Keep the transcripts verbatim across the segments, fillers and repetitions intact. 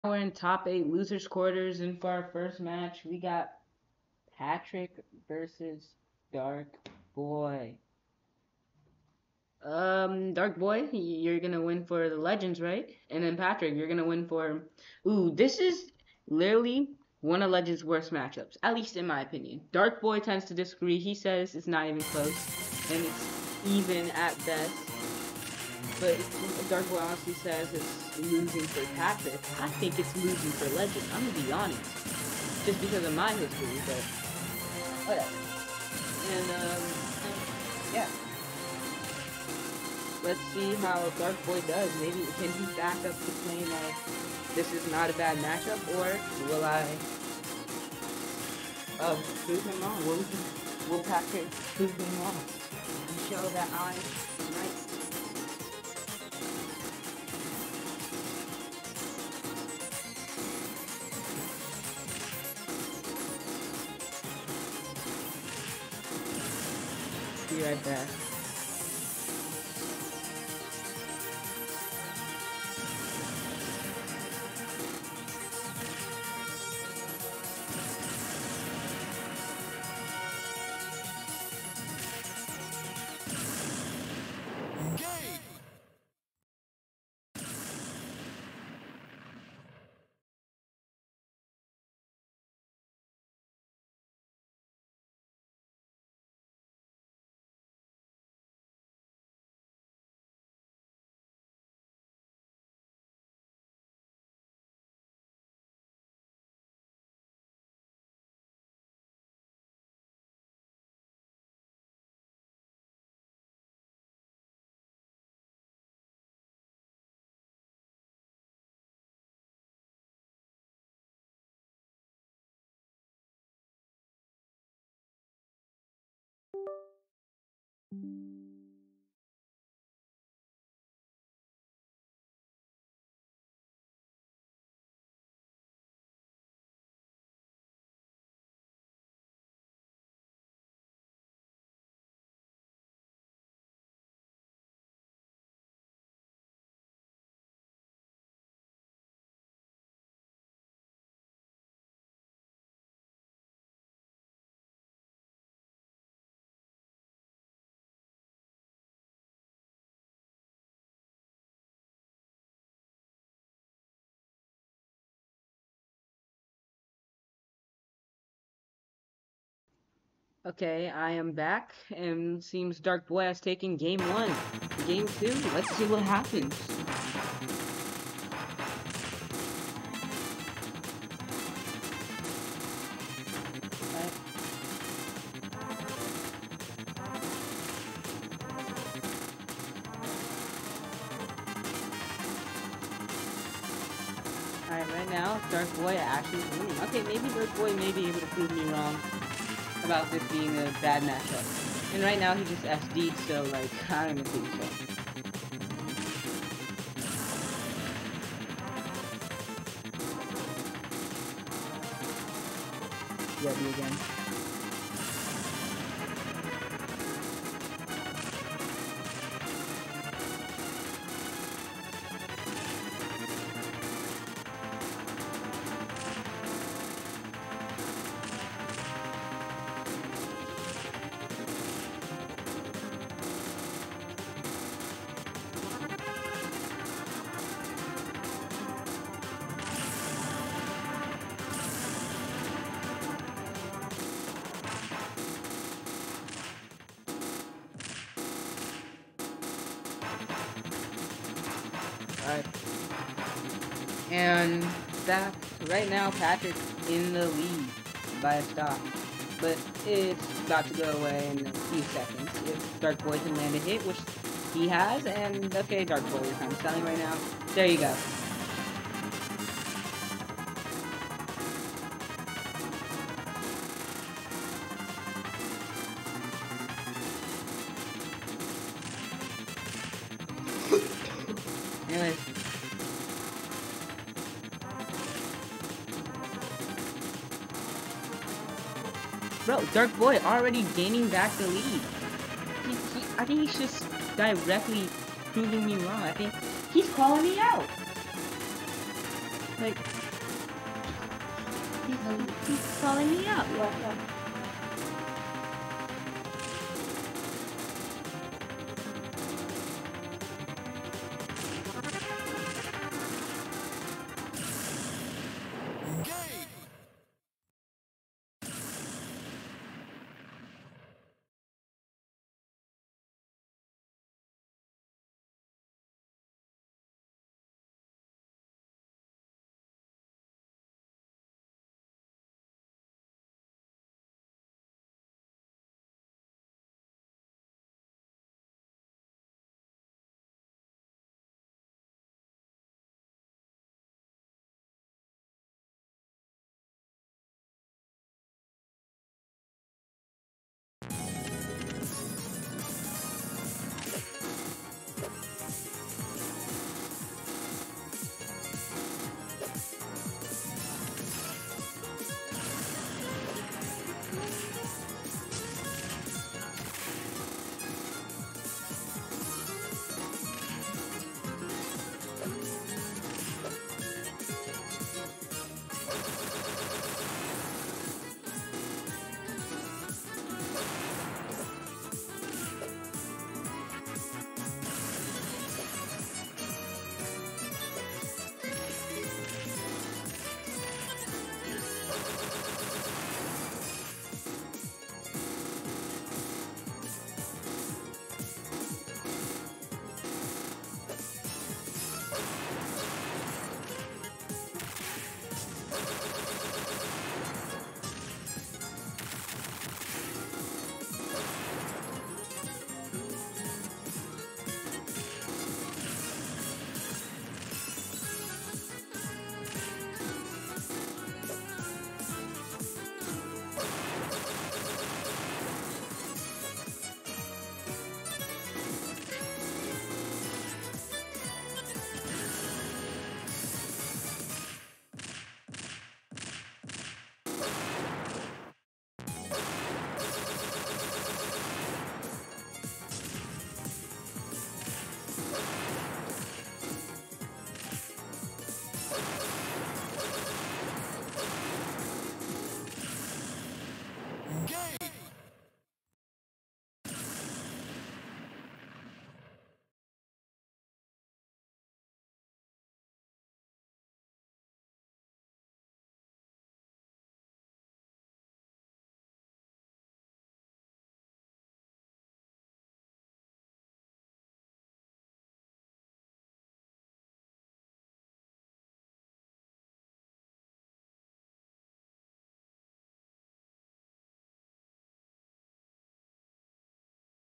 We're in top eight losers quarters, and for our first match, we got Patrick versus Dark Boy. Um, Dark Boy, you're gonna win for the Legends, right? And then Patrick, you're gonna win for. Ooh, this is literally one of Legends' worst matchups, at least in my opinion. Dark Boy tends to disagree. He says it's not even close, and it's even at best. But Dark Boy honestly says it's losing for Patrick. I think it's losing for Legend. I'm gonna be honest, just because of my history, but whatever. And um, yeah, let's see how Dark Boy does. Maybe can he back up the claim of this is not a bad matchup, or will I uh, prove him wrong? Will, will Patrick prove him wrong and show that I'm right? Be right back. Okay, I am back, and seems Dark Boy has taken game one. Game two, let's see what happens. Alright, right now, Dark Boy actually winning. Okay, maybe Dark Boy may be able to prove me wrong about this being a bad matchup. And right now, he just S D'd, so, like, I don't even think so. Yeah, me again. Alright. And that right now Patrick's in the lead by a stop. But it's about to go away in a few seconds if Dark Boy can land a hit, which he has, and okay, Dark Boy, you're kind of selling right now. There you go. Anyways. Bro, Dark Boy already gaining back the lead. He, he, I think he's just directly proving me wrong. I think he's calling me out. Like, He's calling me up. What's up?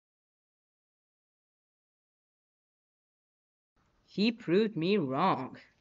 He proved me wrong.